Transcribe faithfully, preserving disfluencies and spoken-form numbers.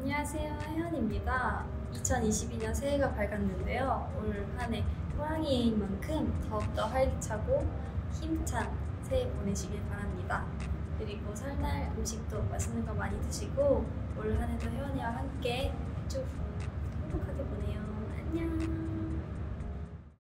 안녕하세요, 혜연입니다. 이천이십이 년 새해가 밝았는데요. 올 한 해 호랑이인 만큼 더욱더 활기차고 힘찬 새해 보내시길 바랍니다. 그리고 설날 음식도 맛있는 거 많이 드시고 올 한 해도 혜연이와 함께 쭉 행복하게 보내요. 안녕.